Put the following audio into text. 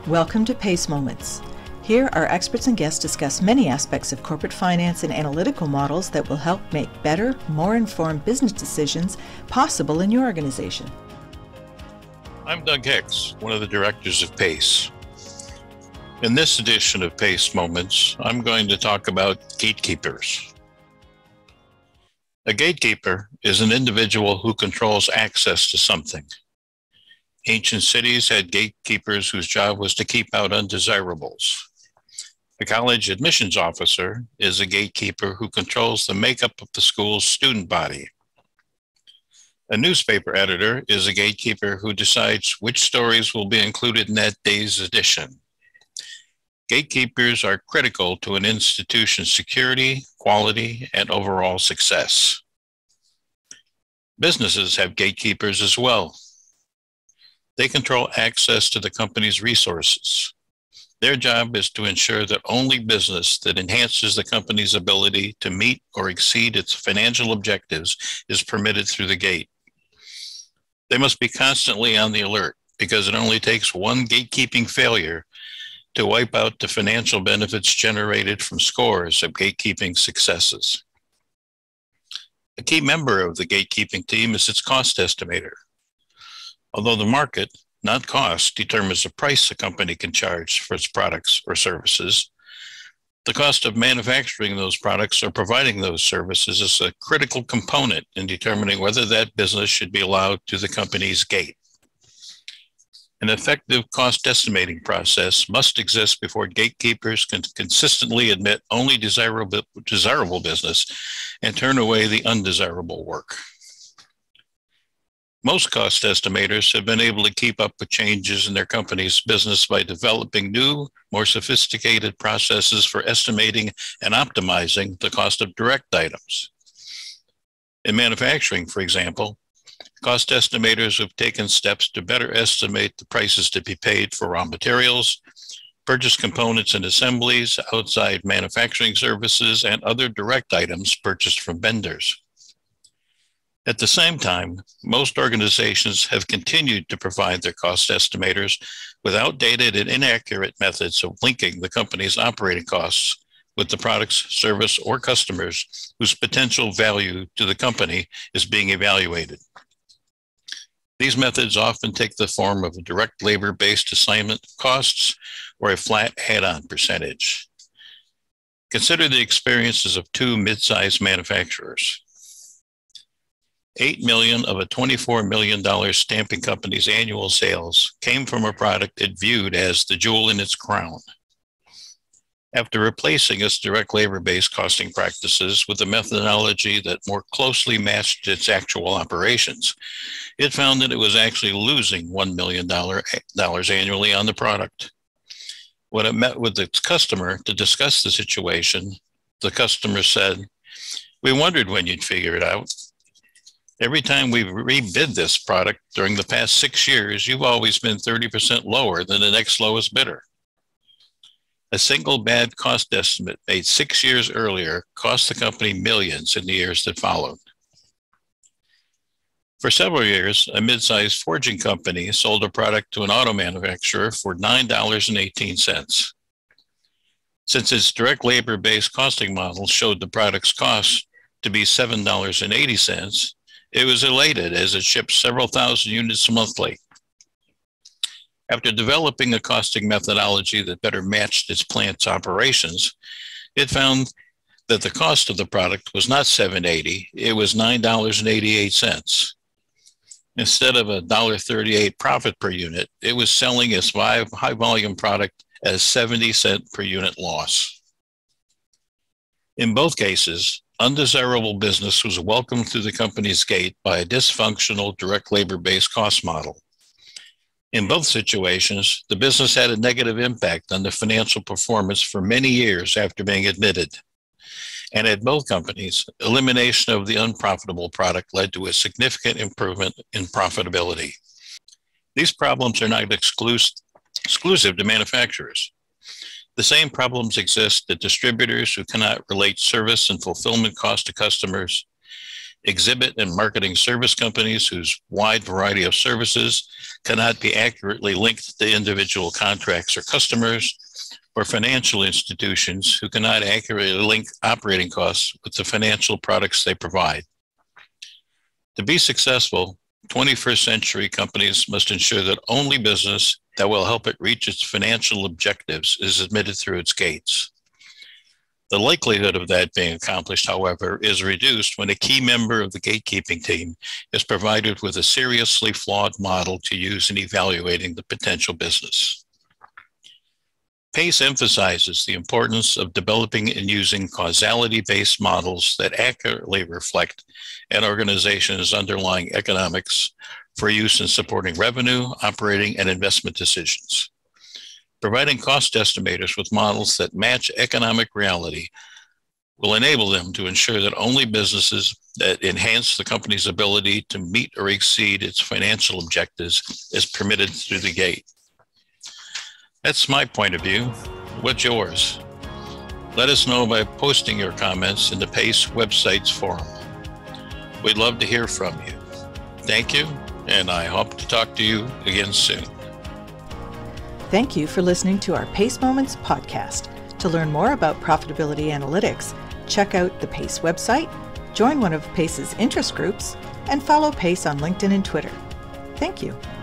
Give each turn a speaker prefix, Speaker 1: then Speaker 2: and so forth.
Speaker 1: Welcome to PACE Moments. Here, our experts and guests discuss many aspects of corporate finance and analytical models that will help make better, more informed business decisions possible in your organization.
Speaker 2: I'm Doug Hicks, one of the directors of PACE. In this edition of PACE Moments, I'm going to talk about gatekeepers. A gatekeeper is an individual who controls access to something. Ancient cities had gatekeepers whose job was to keep out undesirables. A college admissions officer is a gatekeeper who controls the makeup of the school's student body. A newspaper editor is a gatekeeper who decides which stories will be included in that day's edition. Gatekeepers are critical to an institution's security, quality, and overall success. Businesses have gatekeepers as well. They control access to the company's resources. Their job is to ensure that only business that enhances the company's ability to meet or exceed its financial objectives is permitted through the gate. They must be constantly on the alert because it only takes one gatekeeping failure to wipe out the financial benefits generated from scores of gatekeeping successes. A key member of the gatekeeping team is its cost estimator. Although the market, not cost, determines the price a company can charge for its products or services, the cost of manufacturing those products or providing those services is a critical component in determining whether that business should be allowed to the company's gate. An effective cost estimating process must exist before gatekeepers can consistently admit only desirable business and turn away the undesirable work. Most cost estimators have been able to keep up with changes in their company's business by developing new, more sophisticated processes for estimating and optimizing the cost of direct items. In manufacturing, for example, cost estimators have taken steps to better estimate the prices to be paid for raw materials, purchase components and assemblies, outside manufacturing services, and other direct items purchased from vendors. At the same time, most organizations have continued to provide their cost estimators with outdated and inaccurate methods of linking the company's operating costs with the products, service, or customers whose potential value to the company is being evaluated. These methods often take the form of a direct labor-based assignment of costs or a flat add-on percentage. Consider the experiences of two mid-sized manufacturers. $8 million of a $24 million stamping company's annual sales came from a product it viewed as the jewel in its crown. After replacing its direct labor-based costing practices with a methodology that more closely matched its actual operations, it found that it was actually losing $1 million annually on the product. When it met with its customer to discuss the situation, the customer said, "We wondered when you'd figure it out. Every time we've rebid this product during the past 6 years, you've always been 30% lower than the next lowest bidder." A single bad cost estimate made 6 years earlier cost the company millions in the years that followed. For several years, a mid-sized forging company sold a product to an auto manufacturer for $9.18. Since its direct labor-based costing model showed the product's cost to be $7.80, it was elated as it shipped several thousand units monthly. After developing a costing methodology that better matched its plant's operations, it found that the cost of the product was not $7.80, it was $9.88. Instead of a $1.38 profit per unit, it was selling its high-volume product at a 70-cent per unit loss. In both cases, undesirable business was welcomed through the company's gate by a dysfunctional direct labor-based cost model. In both situations, the business had a negative impact on the financial performance for many years after being admitted. And at both companies, elimination of the unprofitable product led to a significant improvement in profitability. These problems are not exclusive to manufacturers. The same problems exist at distributors who cannot relate service and fulfillment costs to customers, exhibit and marketing service companies whose wide variety of services cannot be accurately linked to individual contracts or customers, or financial institutions who cannot accurately link operating costs with the financial products they provide. To be successful, 21st century companies must ensure that only business that will help it reach its financial objectives is admitted through its gates. The likelihood of that being accomplished, however, is reduced when a key member of the gatekeeping team is provided with a seriously flawed model to use in evaluating the potential business. PACE emphasizes the importance of developing and using causality-based models that accurately reflect an organization's underlying economics for use in supporting revenue, operating, and investment decisions. Providing cost estimators with models that match economic reality will enable them to ensure that only businesses that enhance the company's ability to meet or exceed its financial objectives is permitted through the gate. That's my point of view. What's yours? Let us know by posting your comments in the PACE website's forum. We'd love to hear from you. Thank you, and I hope to talk to you again soon.
Speaker 1: Thank you for listening to our PACE Moments podcast. To learn more about profitability analytics, check out the PACE website, join one of PACE's interest groups, and follow PACE on LinkedIn and Twitter. Thank you.